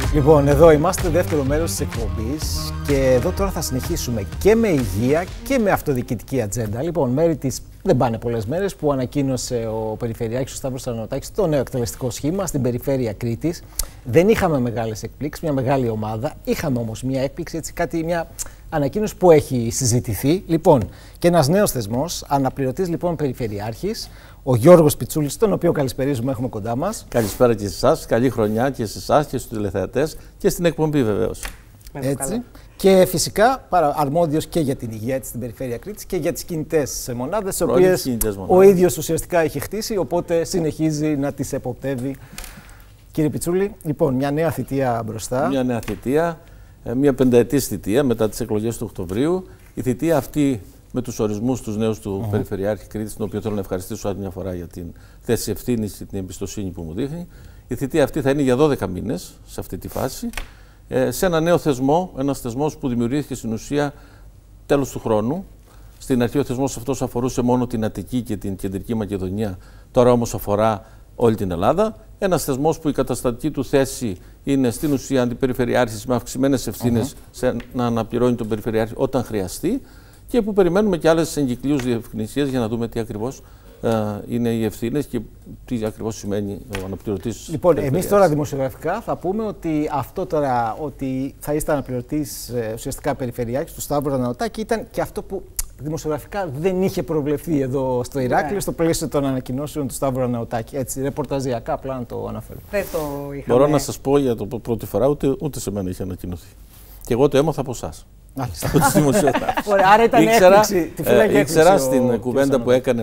Λοιπόν, εδώ είμαστε, δεύτερο μέρος της εκπομπής και εδώ τώρα θα συνεχίσουμε και με υγεία και με αυτοδιοικητική ατζέντα. Λοιπόν, μέρη της δεν πάνε πολλές μέρες που ανακοίνωσε ο Περιφερειάρχης ο Σταύρος Ανανεωτάκης το νέο εκτελεστικό σχήμα στην περιφέρεια Κρήτης. Δεν είχαμε μεγάλες εκπλήξεις, μια μεγάλη ομάδα. Είχαμε όμως μια έκπληξη, έτσι, μια ανακοίνωση που έχει συζητηθεί. Λοιπόν, και ένας νέος θεσμός, αναπληρωτής λοιπόν Περιφερειάρχης, ο Γιώργος Πιτσούλης, τον οποίο καλησπερίζουμε, έχουμε κοντά μας. Καλησπέρα και σε εσάς, καλή χρονιά και σε εσάς και στους τηλεθεατές και στην εκπομπή βεβαίως. Έτσι. Και φυσικά αρμόδιος και για την υγεία της στην περιφέρεια Κρήτης και για τις κινητές μονάδες, τις οποίες ο ίδιος ουσιαστικά έχει χτίσει, οπότε συνεχίζει να τις εποπτεύει. Κύριε Πιτσούλη, λοιπόν, μια νέα θητεία μπροστά. Μια νέα θητεία, μια πενταετής θητεία μετά τις εκλογές του Οκτωβρίου. Η θητεία αυτή με τους ορισμούς τους νέους του Περιφερειάρχη Κρήτης, τον οποίο θέλω να ευχαριστήσω άλλη μια φορά για την θέση ευθύνης και την εμπιστοσύνη που μου δείχνει. Η θητεία αυτή θα είναι για 12 μήνες σε αυτή τη φάση, σε ένα νέο θεσμό, ένας θεσμός που δημιουργήθηκε στην ουσία τέλος του χρόνου. Στην αρχή ο θεσμός αυτός αφορούσε μόνο την Αττική και την Κεντρική Μακεδονία, τώρα όμως αφορά όλη την Ελλάδα. Ένας θεσμός που η καταστατική του θέση είναι στην ουσία αντιπεριφερειάρχης με αυξημένες ευθύνες να αναπληρώνει τον Περιφερειάρχη όταν χρειαστεί και που περιμένουμε και άλλες εγκυκλίους διευκρινησίες για να δούμε τι ακριβώς είναι οι ευθύνες και τι ακριβώς σημαίνει ο αναπληρωτής. Λοιπόν, εμείς τώρα δημοσιογραφικά θα πούμε ότι αυτό τώρα, ότι θα είστε αναπληρωτής ουσιαστικά Περιφερειάρχης του Σταύρου Ανανεωτάκη, ήταν και αυτό που δημοσιογραφικά δεν είχε προβλεφθεί εδώ στο Ηράκλειο, στο πλαίσιο των ανακοινώσεων του Σταύρου Ανανεωτάκη. Έτσι, ρεπορταζιακά, απλά να το αναφέρω. Μπορώ να σας πω για το πρώτη φορά, ούτε σε μένα είχε ανακοινωθεί. Και εγώ το έμαθα από εσάς. Από τους δημοσιογράφους. Άρα ήταν έκπληξη. Ήξερα στην κουβέντα που έκανε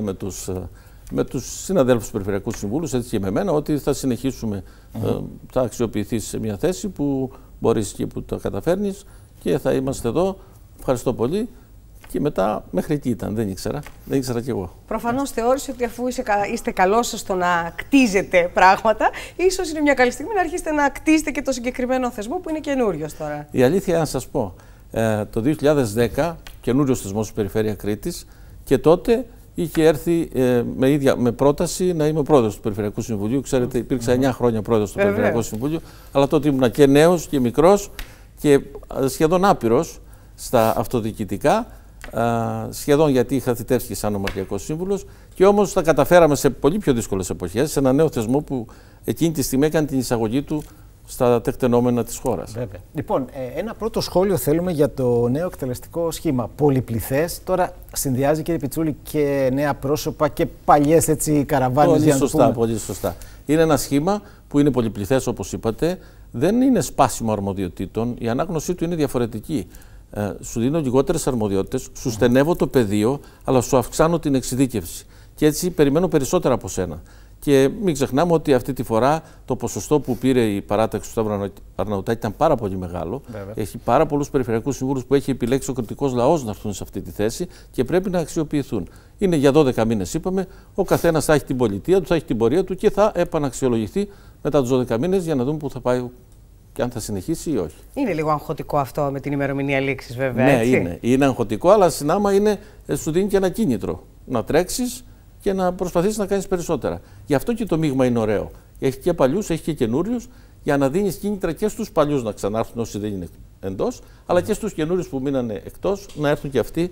με τους συναδέλφους του Περιφερειακού Συμβούλου, έτσι και με μένα, ότι θα συνεχίσουμε, θα αξιοποιηθεί σε μια θέση που μπορείς και που το καταφέρνεις και θα είμαστε εδώ. Ευχαριστώ πολύ. Και μετά μέχρι εκεί ήταν, δεν ήξερα κι εγώ. Προφανώς θεώρησε ότι αφού είστε καλός στο να κτίζετε πράγματα, ίσως είναι μια καλή στιγμή να αρχίσετε να κτίζετε και το συγκεκριμένο θεσμό που είναι καινούριος τώρα. Η αλήθεια, να σας πω, το 2010 καινούριος θεσμός της Περιφέρεια Κρήτης και τότε είχε έρθει με πρόταση να είμαι πρόεδρος του Περιφερειακού Συμβουλίου. Ξέρετε, υπήρξα 9 χρόνια πρόεδρος του Περιφερειακού Συμβουλίου, αλλά τότε ήμουν και νέος και μικρός και σχεδόν άπειρος στα αυτοδιοικητικά. Σχεδόν γιατί είχα θητεύσει και σαν νομαρχιακός σύμβουλος και όμως τα καταφέραμε σε πολύ πιο δύσκολες εποχές σε ένα νέο θεσμό που εκείνη τη στιγμή έκανε την εισαγωγή του στα τεκτενόμενα της χώρας. Βέβαια. Λοιπόν, ένα πρώτο σχόλιο θέλουμε για το νέο εκτελεστικό σχήμα. Πολυπληθές, τώρα συνδυάζει, κύριε Πιτσούλη, και νέα πρόσωπα και παλιές καραβάνες. Πολύ σωστά. Είναι ένα σχήμα που είναι πολυπληθές, όπως είπατε, δεν είναι σπάσιμο αρμοδιοτήτων, η ανάγνωσή του είναι διαφορετική. Σου δίνω λιγότερες αρμοδιότητες, σου στενεύω το πεδίο, αλλά σου αυξάνω την εξειδίκευση. Και έτσι περιμένω περισσότερα από σένα. Και μην ξεχνάμε ότι αυτή τη φορά το ποσοστό που πήρε η παράταξη του Σταύρου Ανανεωτάκη ήταν πάρα πολύ μεγάλο. Βέβαια. Έχει πάρα πολλούς περιφερειακούς συμβούλους που έχει επιλέξει ο κριτικός λαός να έρθουν σε αυτή τη θέση και πρέπει να αξιοποιηθούν. Είναι για 12 μήνες, είπαμε. Ο καθένας θα έχει την πολιτεία του, θα έχει την πορεία του και θα επαναξιολογηθεί μετά τους 12 μήνες για να δούμε πού θα πάει και αν θα συνεχίσει ή όχι. Είναι λίγο αγχωτικό αυτό με την ημερομηνία λήξης, βέβαια. Ναι, έτσι? είναι αγχωτικό, αλλά συνάμα σου δίνει και ένα κίνητρο να τρέξεις και να προσπαθήσεις να κάνεις περισσότερα. Γι' αυτό και το μείγμα είναι ωραίο. Έχει και παλιούς, έχει και καινούριους, για να δίνεις κίνητρα και στους παλιούς να ξανάρθουν όσοι δεν είναι εντός, αλλά και στους καινούριους που μείνανε εκτός, να έρθουν και αυτοί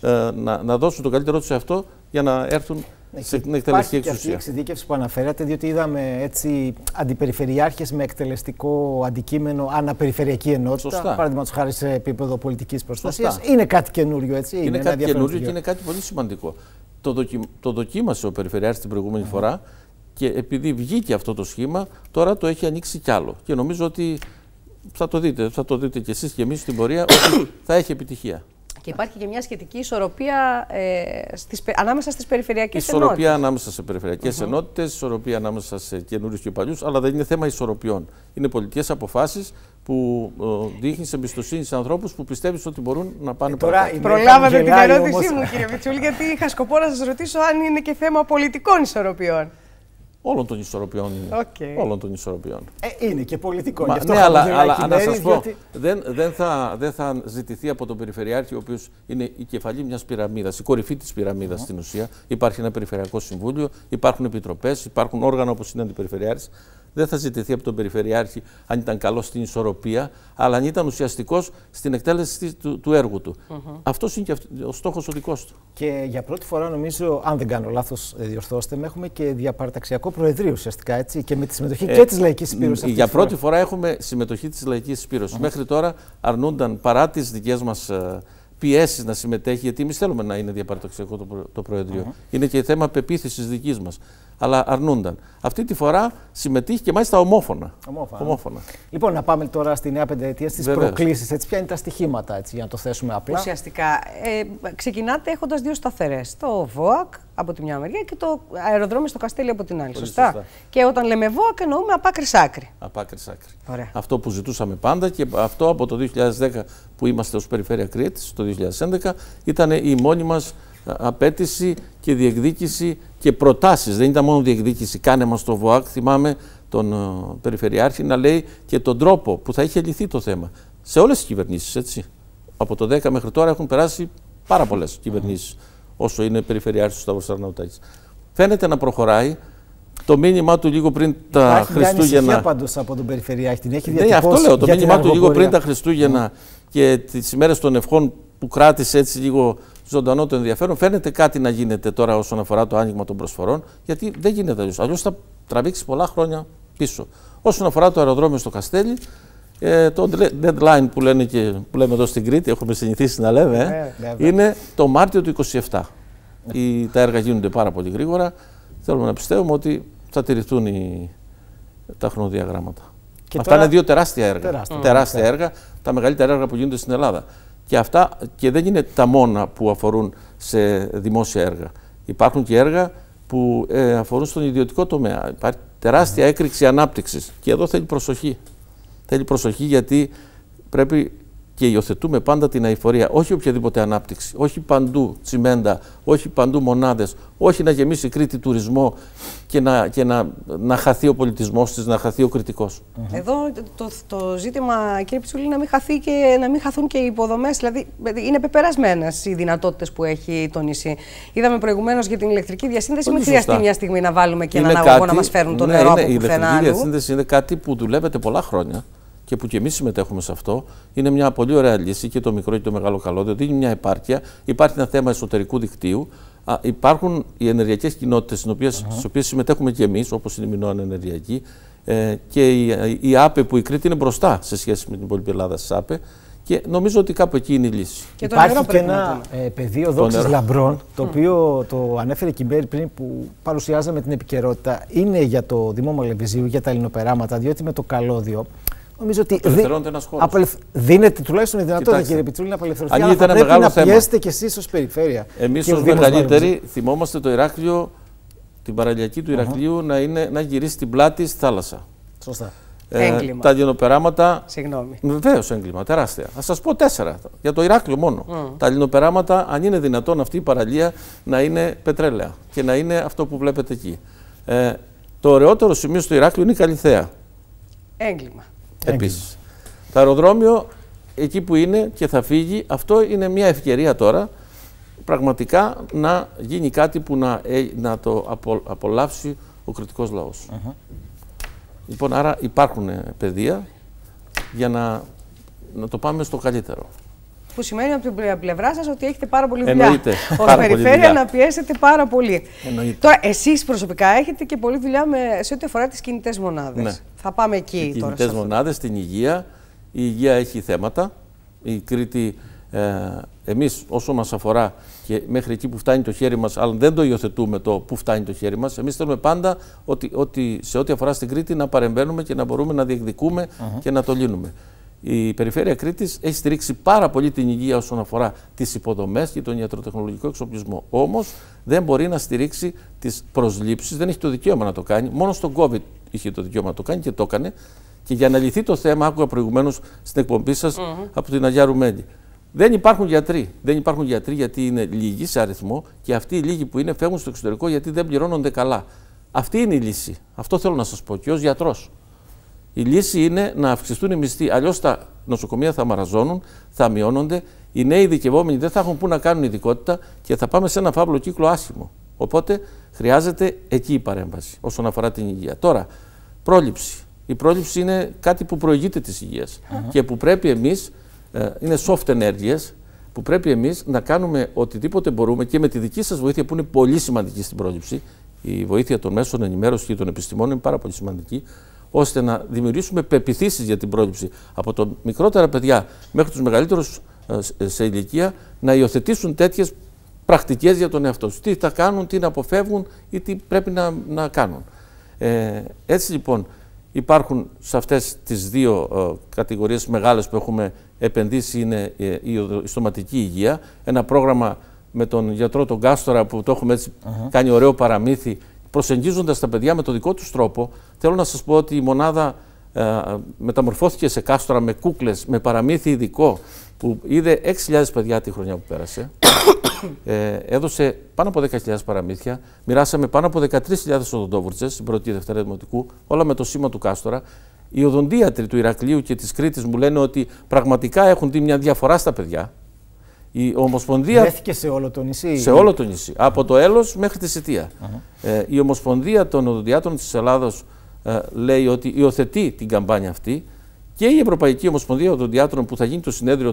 να δώσουν το καλύτερό τους σε αυτό για να έρθουν στην εκτελεστική εξουσία. Και αυτή η εξειδίκευση που αναφέρατε, διότι είδαμε έτσι αντιπεριφερειάρχες με εκτελεστικό αντικείμενο αναπεριφερειακή ενότητα, παραδείγματος χάρη σε επίπεδο πολιτικής προστασίας. Είναι κάτι καινούριο, έτσι. Είναι κάτι καινούριο και είναι κάτι πολύ σημαντικό. Το δοκίμασε ο Περιφερειάρχης την προηγούμενη φορά και επειδή βγήκε αυτό το σχήμα, τώρα το έχει ανοίξει κι άλλο. Και νομίζω ότι θα το δείτε κι εσείς και εμείς στην πορεία ότι θα έχει επιτυχία. Και υπάρχει και μια σχετική ισορροπία ανάμεσα στις περιφερειακές ενότητες. Ισορροπία ανάμεσα σε περιφερειακές ενότητες, ισορροπία ανάμεσα σε καινούριους και παλιούς, αλλά δεν είναι θέμα ισορροπιών. Είναι πολιτικές αποφάσεις που δείχνεις εμπιστοσύνη σε ανθρώπους που πιστεύεις ότι μπορούν να πάνε παρακάτω. Προλάβατε την ερώτησή μου, κύριε Πιτσούλη, γιατί είχα σκοπό να σας ρωτήσω αν είναι και θέμα πολιτικών ισορροπιών. Όλων των ισορροπιών είναι. Όλων των ισορροπιών. Είναι και πολιτικό. Ναι, αλλά να σας πω, δεν θα ζητηθεί από τον Περιφερειάρχη, ο οποίος είναι η κεφαλή μιας πυραμίδας, η κορυφή της πυραμίδας στην ουσία. Υπάρχει ένα Περιφερειακό Συμβούλιο, υπάρχουν επιτροπές, υπάρχουν όργανα όπως είναι αντιπεριφερειάρχης. δεν θα ζητηθεί από τον Περιφερειάρχη αν ήταν καλός στην ισορροπία, αλλά αν ήταν ουσιαστικός στην εκτέλεση του έργου του. Αυτός είναι και ο στόχος ο δικός του. Και για πρώτη φορά, νομίζω, αν δεν κάνω λάθος, διορθώστε με, έχουμε και διαπαραταξιακό προεδρείο ουσιαστικά, έτσι, και με τη συμμετοχή και της Λαϊκής Συσπήρωσης. Για πρώτη φορά έχουμε συμμετοχή της Λαϊκής Συσπήρωσης. Μέχρι τώρα αρνούνταν, παρά τις δικές μας πιέσεις να συμμετέχει, γιατί εμείς θέλουμε να είναι διαπαραταξιακό το Προεδρείο. Είναι και θέμα πεποίθησης δικής μας. Αλλά αρνούνταν. Αυτή τη φορά συμμετείχε και μάλιστα ομόφωνα. Λοιπόν, να πάμε τώρα στη νέα πενταετία, στις προκλήσεις. Έτσι, ποια είναι τα στοιχήματα, έτσι, για να το θέσουμε απλά. Ουσιαστικά, ξεκινάτε έχοντας δύο σταθερές. Το ΒΟΑΚ από τη μια μεριά και το αεροδρόμιο στο Καστέλι από την άλλη. Σωστά. Και όταν λέμε ΒΟΑΚ, εννοούμε απ' άκρη σ' άκρη. Απ' άκρη σ' άκρη. Αυτό που ζητούσαμε πάντα και αυτό από το 2010 που είμαστε ως Περιφέρεια Κρήτης, το 2011, ήταν η μόνη μας απέτηση και διεκδίκηση και προτάσεις. Δεν ήταν μόνο διεκδίκηση, κάνε μας το ΒΟΑΚ. Θυμάμαι τον Περιφερειάρχη να λέει και τον τρόπο που θα είχε λυθεί το θέμα. Σε όλες τις κυβερνήσεις, έτσι. Από το 10 μέχρι τώρα έχουν περάσει πάρα πολλές κυβερνήσεις, όσο είναι Περιφερειάρχης του Σταύρος Αρναούτακης. Φαίνεται να προχωράει. Το μήνυμά του λίγο πριν τα Χριστούγεννα. Υπάρχει πάντως από τον Περιφερειάρχη, την έχει διατυπώσει. Ναι, αυτό λέω. Το μήνυμά του λίγο πριν τα Χριστούγεννα και τις ημέρες των ευχών που κράτησε έτσι λίγο ζωντανό το ενδιαφέρον. Φαίνεται κάτι να γίνεται τώρα όσον αφορά το άνοιγμα των προσφορών, γιατί δεν γίνεται αλλιώς. Αλλιώς θα τραβήξει πολλά χρόνια πίσω. Όσον αφορά το αεροδρόμιο στο Καστέλι, το deadline που λέμε εδώ στην Κρήτη, έχουμε συνηθίσει να λέμε, είναι το Μάρτιο του 2027. Τα έργα γίνονται πάρα πολύ γρήγορα. Θέλουμε να πιστεύουμε ότι θα τηρηθούν τα χρονοδιαγράμματα. Αυτά είναι δύο τεράστια έργα. Τεράστια έργα, τα μεγαλύτερα έργα που γίνονται στην Ελλάδα. Και αυτά και δεν είναι τα μόνα που αφορούν σε δημόσια έργα. Υπάρχουν και έργα που αφορούν στον ιδιωτικό τομέα. Υπάρχει τεράστια έκρηξη ανάπτυξης. Και εδώ θέλει προσοχή. Θέλει προσοχή γιατί πρέπει και υιοθετούμε πάντα την αειφορία. Όχι οποιαδήποτε ανάπτυξη. Όχι παντού τσιμέντα. Όχι παντού μονάδες. Όχι να γεμίσει η Κρήτη τουρισμό και να χαθεί ο πολιτισμός της, να χαθεί ο κριτικός. Εδώ το ζήτημα, κύριε Πιτσούλη, να μην χαθούν και οι υποδομές. Δηλαδή, είναι πεπερασμένες οι δυνατότητες που έχει το νησί. Είδαμε προηγουμένως για την ηλεκτρική διασύνδεση. Μην χρειαστεί μια στιγμή να βάλουμε και έναν αγωγό να μας φέρουν το νερό από πουθενά. Η ηλεκτρική διασύνδεση είναι κάτι που δουλεύεται πολλά χρόνια. Και που και εμείς συμμετέχουμε σε αυτό, είναι μια πολύ ωραία λύση και το μικρό και το μεγάλο καλώδιο. Δίνει μια επάρκεια. Υπάρχει ένα θέμα εσωτερικού δικτύου. Υπάρχουν οι ενεργειακές κοινότητες στις οποίες συμμετέχουμε και εμείς, όπως είναι η Μινώνα Ενεργειακή, και η ΑΠΕ που η Κρήτη είναι μπροστά σε σχέση με την υπόλοιπη Ελλάδα στις ΑΠΕ. Και νομίζω ότι κάπου εκεί είναι η λύση. Και υπάρχει και ένα πεδίο δόξης λαμπρών, το οποίο το ανέφερε και η Μπέρι πριν που παρουσιάζαμε την επικαιρότητα. Είναι για το Δήμο Μαλεβιζίου, για τα ελληνοπεράματα, διότι με το καλώδιο. Νομίζω ότι δίνεται τουλάχιστον η δυνατότητα, κύριε Πιτσούλη, να απελευθερωθεί. Αλλά θα πρέπει να πιέσετε κι εσείς ως περιφέρεια. Εμείς ως μεγαλύτεροι θυμόμαστε το Ηράκλειο, την παραλιακή του Ηρακλείου να γυρίσει την πλάτη στη θάλασσα. Σωστά. Έγκλημα. Τα λινοπεράματα. Συγγνώμη. Βεβαίως έγκλημα, τεράστια. Θα σας πω 4 για το Ηράκλειο μόνο. Τα λινοπεράματα, αν είναι δυνατόν αυτή η παραλία να είναι πετρέλαια και να είναι αυτό που βλέπετε εκεί. Το ωραιότερο σημείο στο Ηράκλειο είναι η Καλιθέα. Έγκλημα. Επίσης. Το αεροδρόμιο εκεί που είναι και θα φύγει, αυτό είναι μια ευκαιρία τώρα πραγματικά να γίνει κάτι που να το απολαύσει ο κρητικός λαός. Λοιπόν, άρα υπάρχουν πεδία για να το πάμε στο καλύτερο. Που σημαίνει από την πλευρά σας ότι έχετε πάρα πολύ δουλειά. Ως περιφέρεια να πιέσετε πάρα πολύ. Τώρα, εσείς προσωπικά έχετε και πολλή δουλειά σε ό,τι αφορά τις κινητές μονάδες. Ναι. Θα πάμε εκεί οι τώρα. Κινητές μονάδες, στην υγεία. Η υγεία έχει θέματα. Η Κρήτη, εμείς όσο μας αφορά και μέχρι εκεί που φτάνει το χέρι μας, αλλά δεν το υιοθετούμε το που φτάνει το χέρι μας, εμείς θέλουμε πάντα ότι σε ό,τι αφορά στην Κρήτη να παρεμβαίνουμε και να μπορούμε να διεκδικούμε και να το λύνουμε. Η Περιφέρεια Κρήτης έχει στηρίξει πάρα πολύ την υγεία όσον αφορά τις υποδομές και τον ιατροτεχνολογικό εξοπλισμό. Όμως δεν μπορεί να στηρίξει τις προσλήψεις, δεν έχει το δικαίωμα να το κάνει. Μόνο στον COVID είχε το δικαίωμα να το κάνει και το έκανε. Και για να λυθεί το θέμα, άκουγα προηγουμένως στην εκπομπή σας από την Αγιά Ρουμέλη. Δεν υπάρχουν γιατροί. Δεν υπάρχουν γιατροί γιατί είναι λίγοι σε αριθμό και αυτοί οι λίγοι που είναι φεύγουν στο εξωτερικό γιατί δεν πληρώνονται καλά. Αυτή είναι η λύση. Αυτό θέλω να σας πω και ως γιατρός. Η λύση είναι να αυξηθούν οι μισθοί. Αλλιώς τα νοσοκομεία θα μαραζώνουν, θα μειώνονται. Οι νέοι ειδικευόμενοι δεν θα έχουν πού να κάνουν ειδικότητα και θα πάμε σε ένα φαύλο κύκλο άσχημο. Οπότε χρειάζεται εκεί η παρέμβαση όσον αφορά την υγεία. Τώρα, πρόληψη. Η πρόληψη είναι κάτι που προηγείται της υγείας και που πρέπει εμείς, είναι soft ενέργειες, που πρέπει εμείς να κάνουμε οτιδήποτε μπορούμε και με τη δική σας βοήθεια που είναι πολύ σημαντική στην πρόληψη, η βοήθεια των μέσων ενημέρωσης και των επιστημόνων είναι πάρα πολύ σημαντική, ώστε να δημιουργήσουμε πεποιθήσεις για την πρόληψη από τα μικρότερα παιδιά μέχρι τους μεγαλύτερους σε ηλικία, να υιοθετήσουν τέτοιες πρακτικές για τον εαυτό τους. Τι θα κάνουν, τι να αποφεύγουν ή τι πρέπει να κάνουν. Έτσι λοιπόν υπάρχουν σε αυτές τις δύο κατηγορίες μεγάλες που έχουμε επενδύσει, είναι η στοματική υγεία, ένα πρόγραμμα με τον γιατρό τον Κάστορα που το έχουμε έτσι κάνει ωραίο παραμύθι, προσεγγίζοντας τα παιδιά με το δικό τους τρόπο. Θέλω να σας πω ότι η μονάδα μεταμορφώθηκε σε Κάστορα με κούκλες, με παραμύθι ειδικό που είδε 6.000 παιδιά τη χρονιά που πέρασε. Έδωσε πάνω από 10.000 παραμύθια, μοιράσαμε πάνω από 13.000 οδοντόβουρτσες στην πρώτη και δευτέρα δημοτικού, όλα με το σήμα του Κάστορα. Οι οδοντίατροι του Ηρακλείου και της Κρήτης μου λένε ότι πραγματικά έχουν δει μια διαφορά στα παιδιά. Η Ομοσπονδία... Βρέθηκε σε όλο το νησί. Σε όλο το νησί, από το Έλος μέχρι τη Σιτία. Η Ομοσπονδία των Οδοντιάτρων της Ελλάδος λέει ότι υιοθετεί την καμπάνια αυτή και η Ευρωπαϊκή Ομοσπονδία Οδοντιάτρων που θα γίνει το συνέδριο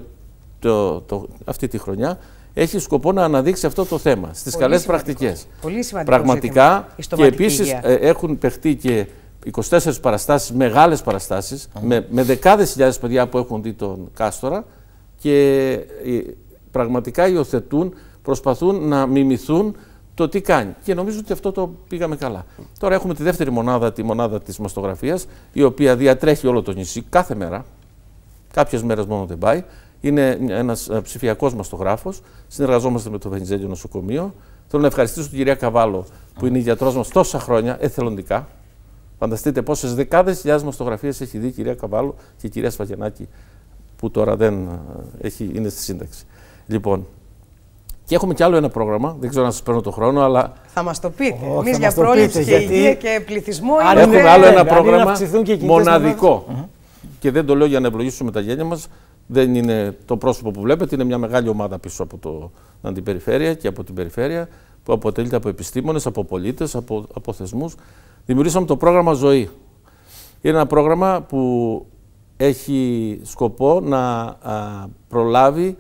αυτή τη χρονιά έχει σκοπό να αναδείξει αυτό το θέμα στις καλές πρακτικές. Πολύ σημαντικό. Πραγματικά και επίσης έχουν παιχτεί και 24 παραστάσεις, μεγάλες παραστάσεις, με δεκάδες χιλιάδες παιδιά που έχουν δει τον Κάστορα και πραγματικά υιοθετούν, προσπαθούν να μιμηθούν το τι κάνει. Και νομίζω ότι αυτό το πήγαμε καλά. Τώρα έχουμε τη δεύτερη μονάδα, τη μονάδα της μαστογραφίας, η οποία διατρέχει όλο το νησί κάθε μέρα. Κάποιες μέρες μόνο δεν πάει. Είναι ένας ψηφιακός μαστογράφος. Συνεργαζόμαστε με το Βενιζέλιο Νοσοκομείο. Θέλω να ευχαριστήσω την κυρία Καβάλο, που είναι η γιατρός μας τόσα χρόνια, εθελοντικά. Φανταστείτε πόσες δεκάδες χιλιάδες μαστογραφίες έχει δει η κυρία Καβάλο και η κυρία Σφαγενάκη, που τώρα δεν είναι στη σύνταξη. Λοιπόν, και έχουμε κι άλλο ένα πρόγραμμα, δεν ξέρω να σας παίρνω το χρόνο, αλλά... Θα μας το πείτε. Εμείς για πρόληψη και υγεία και πληθυσμό έχουμε άλλο ένα πρόγραμμα μοναδικό. Και δεν το λέω για να ευλογήσουμε τα γένια μας. Δεν είναι το πρόσωπο που βλέπετε, είναι μια μεγάλη ομάδα πίσω από την αντιπεριφέρεια και από την περιφέρεια, που αποτελείται από επιστήμονες, από πολίτες, από θεσμούς. Δημιουργήσαμε το πρόγραμμα Ζωή. Είναι ένα πρόγραμμα που έχει σκοπό να προλάβει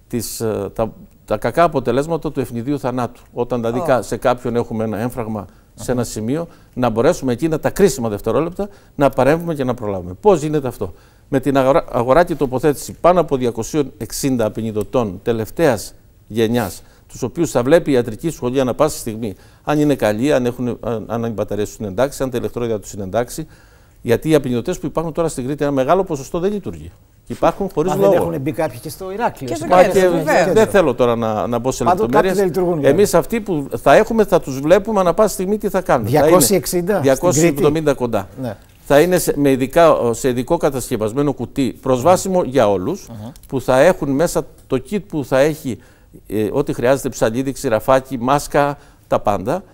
τα κακά αποτελέσματα του ευνηδίου θανάτου. Όταν δηλαδή σε κάποιον έχουμε ένα έμφραγμα σε ένα σημείο, να μπορέσουμε εκείνα τα κρίσιμα δευτερόλεπτα να παρέμβουμε και να προλάβουμε. Πώς γίνεται αυτό? Με την αγορά και τοποθέτηση πάνω από 260 απεινιδωτών τελευταίας γενιάς, τους οποίους θα βλέπει η ιατρική σχολή ανά πάσα στιγμή, αν είναι καλοί, αν οι μπαταρίες τους είναι εντάξει, αν τα ηλεκτρόδια τους είναι εντάξει. Γιατί οι απεινιδωτές που υπάρχουν τώρα στην Κρήτη, ένα μεγάλο ποσοστό δεν λειτουργεί. Υπάρχουν χωρίς λόγο. Δεν έχουν μπει κάποιοι και στο Ηράκλειο. Δεν θέλω τώρα να μπω σε λεπτομέρειες. Εμείς αυτοί που θα έχουμε, θα τους βλέπουμε ανά πάσα στιγμή τι θα κάνουν. 270 κοντά. Ναι. Θα είναι σε ειδικό κατασκευασμένο κουτί, προσβάσιμο για όλους, που θα έχουν μέσα το kit που θα έχει ό,τι χρειάζεται, ψαλίδι, ξηραφάκι, μάσκα, τα πάντα.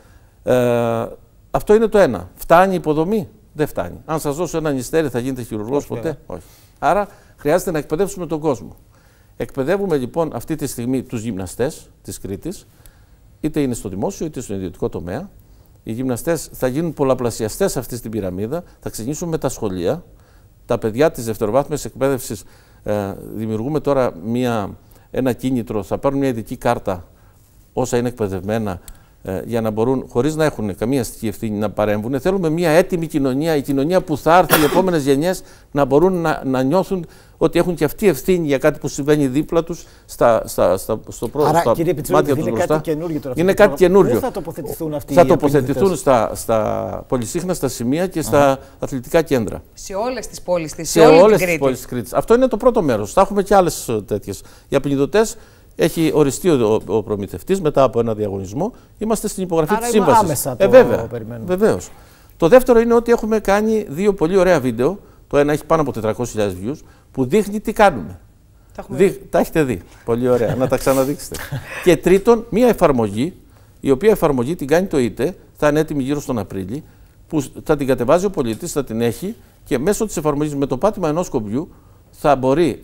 Αυτό είναι το ένα. Φτάνει η υποδομή? Δεν φτάνει. Αν σας δώσω ένα νηστέρι, θα γίνετε χειρουργός ποτέ? Όχι. Άρα χρειάζεται να εκπαιδεύσουμε τον κόσμο. Εκπαιδεύουμε λοιπόν αυτή τη στιγμή τους γυμναστές της Κρήτης, είτε είναι στο δημόσιο είτε στο ιδιωτικό τομέα. Οι γυμναστές θα γίνουν πολλαπλασιαστές αυτή στην πυραμίδα, θα ξεκινήσουν με τα σχολεία. Τα παιδιά της δευτεροβάθμιας εκπαίδευσης δημιουργούμε τώρα ένα κίνητρο, θα πάρουν μια ειδική κάρτα όσα είναι εκπαιδευμένα, για να μπορούν, χωρίς να έχουν καμία αστική ευθύνη, να παρέμβουν. Θέλουμε μια έτοιμη κοινωνία, η κοινωνία που θα έρθει, οι επόμενες γενιές να μπορούν να νιώθουν ότι έχουν και αυτή ευθύνη για κάτι που συμβαίνει δίπλα τους, στο μάτια τους μπροστά. Είναι κάτι καινούργιο. Πού θα τοποθετηθούν αυτοί? Θα τοποθετηθούν στα πολυσύχναστα σημεία και στα αθλητικά κέντρα. Σε όλες τις πόλεις της, σε όλες τις πόλεις της Κρήτης. Αυτό είναι το πρώτο μέρος. Θα έχουμε και άλλες τέτοιες. Οι απεινιδωτές, έχει οριστεί ο προμηθευτής μετά από ένα διαγωνισμό. Είμαστε στην υπογραφή της σύμβασης. Άμεσα βεβαίως. Το δεύτερο είναι ότι έχουμε κάνει 2 πολύ ωραία βίντεο. Το ένα έχει πάνω από 400.000 views, που δείχνει τι κάνουμε. Τα έχετε δει. Πολύ ωραία. Να τα ξαναδείξετε. Και τρίτον, μία εφαρμογή, η οποία εφαρμογή την κάνει το ΙΤΕ, θα είναι έτοιμη γύρω στον Απρίλη, που θα την κατεβάζει ο πολίτης, θα την έχει και μέσω της εφαρμογής με το πάτημα ενός κομπιού θα μπορεί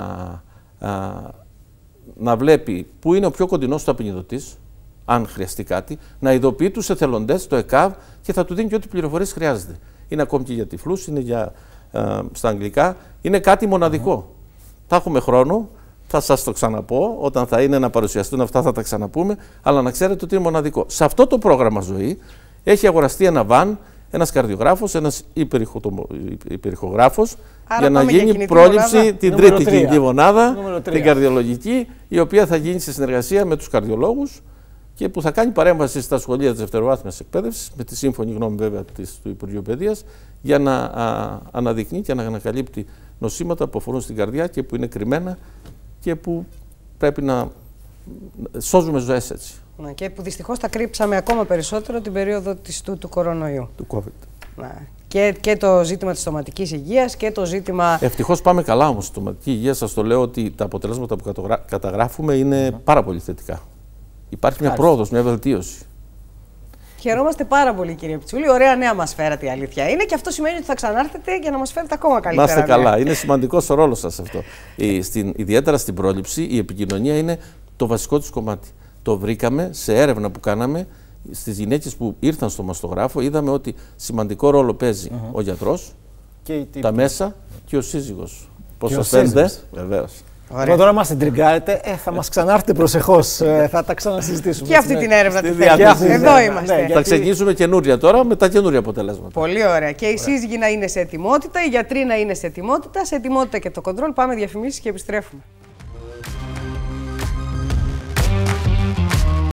να βλέπει πού είναι ο πιο κοντινός του απεινιδωτής, αν χρειαστεί κάτι, να ειδοποιεί τους εθελοντές, το ΕΚΑΒ, και θα του δίνει και ό,τι πληροφορίες χρειάζεται. είναι ακόμη και για τυφλούς, είναι στα αγγλικά. Είναι κάτι μοναδικό. Θα έχουμε χρόνο, θα σας το ξαναπώ, όταν θα είναι να παρουσιαστούν αυτά θα τα ξαναπούμε, αλλά να ξέρετε ότι είναι μοναδικό. Σε αυτό το πρόγραμμα ζωή έχει αγοραστεί ένα βαν, ένας καρδιογράφος, ένας υπερηχογράφος, για να γίνει πρόληψη την τρίτη κλινική μονάδα, την καρδιολογική, η οποία θα γίνει σε συνεργασία με τους καρδιολόγους και που θα κάνει παρέμβαση στα σχολεία της δευτεροβάθμιας εκπαίδευσης, με τη σύμφωνη γνώμη βέβαια του Υπουργείου Παιδείας, για να αναδεικνύει και να ανακαλύπτει νοσήματα που αφορούν στην καρδιά και που είναι κρυμμένα και που πρέπει να σώζουμε ζωές έτσι. Και που δυστυχώς τα κρύψαμε ακόμα περισσότερο την περίοδο του κορονοϊού. Του COVID. Και το ζήτημα της στοματικής υγείας και το ζήτημα... Ευτυχώς πάμε καλά όμως στη στοματική υγεία. Σας το λέω ότι τα αποτελέσματα που καταγράφουμε είναι πάρα πολύ θετικά. Υπάρχει μια πρόοδος, μια βελτίωση. Χαιρόμαστε πάρα πολύ, κύριε Πιτσούλη. Ωραία νέα μας φέρατε, η αλήθεια είναι, και αυτό σημαίνει ότι θα ξανάρθετε για να μας φέρετε ακόμα καλύτερα. Να είστε καλά. Είναι σημαντικός ο ρόλος σας αυτό. Ιδιαίτερα στην πρόληψη, η επικοινωνία είναι το βασικό της κομμάτι. Το βρήκαμε σε έρευνα που κάναμε στις γυναίκες που ήρθαν στο μαστογράφο. Είδαμε ότι σημαντικό ρόλο παίζει ο γιατρός, τα μέσα και ο σύζυγος. Πώς σας φαίνεται? Βεβαίως. Εγώ τώρα μας την τριγκάρετε, θα μας ξανάρθετε προσεχώς, θα τα ξανασυζητήσουμε. Και αυτή την έρευνα τη θέλετε. Εδώ είμαστε. Θα ξεκινήσουμε καινούρια τώρα με τα καινούρια αποτελέσματα. Πολύ ωραία. Και οι σύζυγοι να είναι σε ετοιμότητα, οι γιατροί να είναι σε ετοιμότητα και το κοντρόλ. Πάμε διαφημίσεις και επιστρέφουμε.